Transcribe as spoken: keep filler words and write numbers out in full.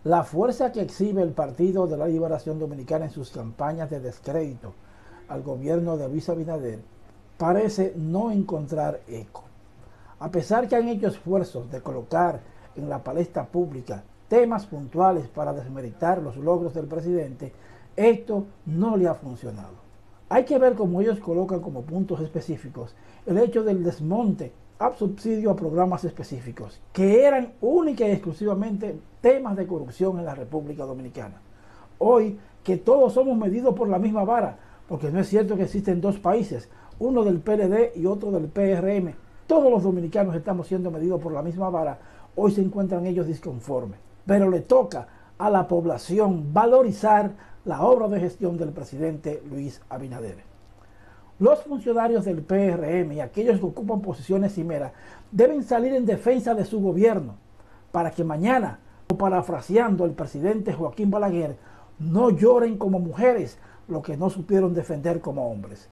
La fuerza que exhibe el Partido de la Liberación Dominicana en sus campañas de descrédito al gobierno de Luis Abinader parece no encontrar eco. A pesar que han hecho esfuerzos de colocar en la palestra pública temas puntuales para desmeritar los logros del presidente, esto no le ha funcionado. Hay que ver cómo ellos colocan como puntos específicos el hecho del desmonte a subsidio a programas específicos, que eran única y exclusivamente temas de corrupción en la República Dominicana. Hoy, que todos somos medidos por la misma vara, porque no es cierto que existen dos países, uno del P L D y otro del P R M, todos los dominicanos estamos siendo medidos por la misma vara, hoy se encuentran ellos disconformes. Pero le toca a la población valorizar la obra de gestión del presidente Luis Abinader. Los funcionarios del P R M y aquellos que ocupan posiciones cimeras deben salir en defensa de su gobierno para que mañana, parafraseando al presidente Joaquín Balaguer, no lloren como mujeres lo que no supieron defender como hombres.